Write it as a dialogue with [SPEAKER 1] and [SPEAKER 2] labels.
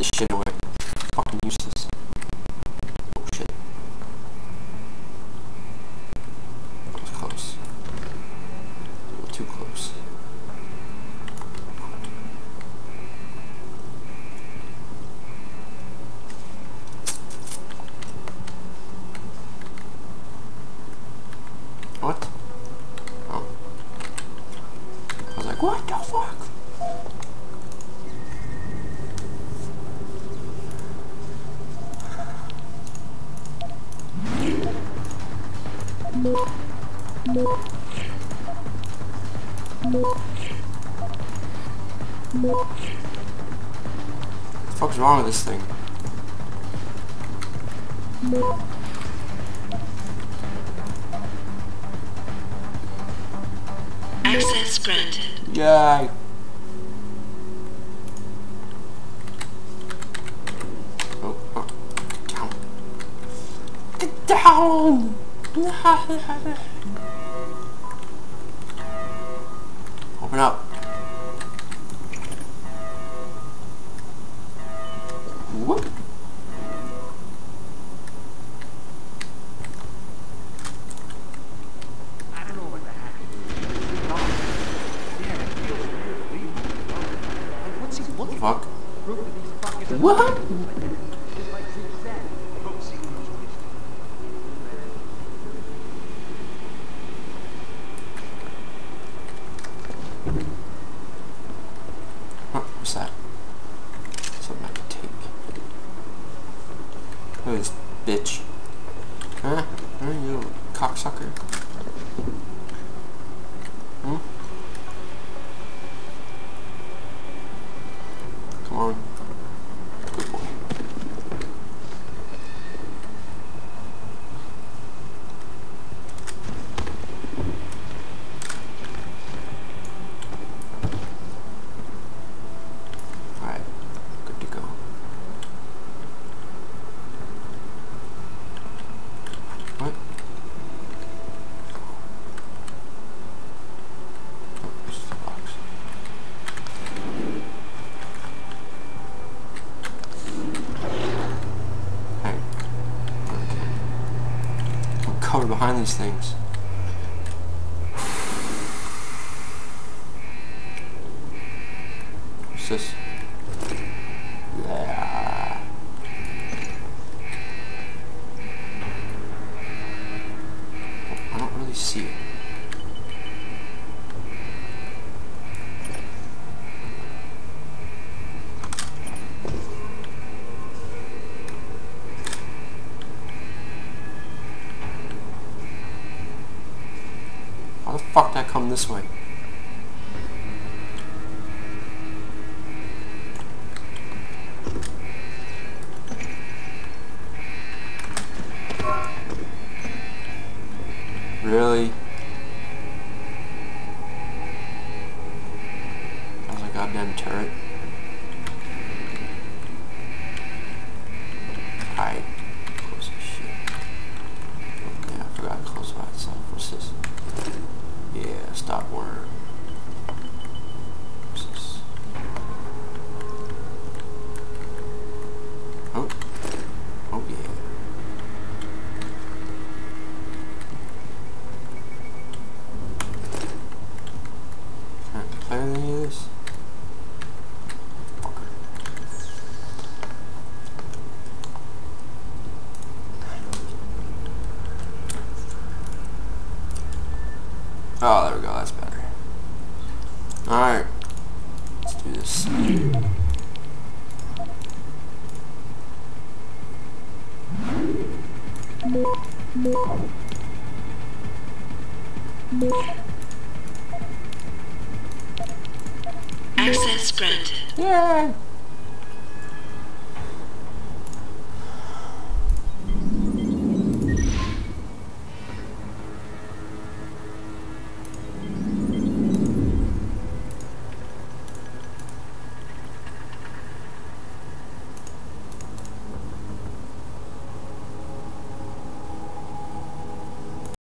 [SPEAKER 1] this shit away. Fucking useless. Oh shit. That was close. A little too close. What? Oh. I was like, what the fuck? What the fuck's wrong with this thing?
[SPEAKER 2] Access granted.
[SPEAKER 1] Yay! Oh, oh. Get down! Open up. Whoop.
[SPEAKER 3] I don't know what the heck it is. Yeah, it feels weird leaving. Like, what's he looking for?
[SPEAKER 1] Fuck.
[SPEAKER 3] Proof that these fuckers are
[SPEAKER 1] What?
[SPEAKER 3] just like Zig said. Hope see who knows what he's
[SPEAKER 1] Huh, what's that? Something I can take. Look at this bitch. Huh? Huh, you little cocksucker. Hmm? Come on. Good boy. Alright. Good to go. What? Oh, this is the box. Hey. Okay. I'm covered behind these things. What's this? Yeah. I don't really see it. How the fuck did I come this way? Really? That was a goddamn turret. Alright. Close as shit. Okay, I forgot to close by itself. What's this? Yeah, stop worm. What's this? Oh. Oh yeah. Can I play with any of this? Fucker. Oh, there we go, that's better. Alright. Let's do this.
[SPEAKER 2] Access granted.
[SPEAKER 1] Yay!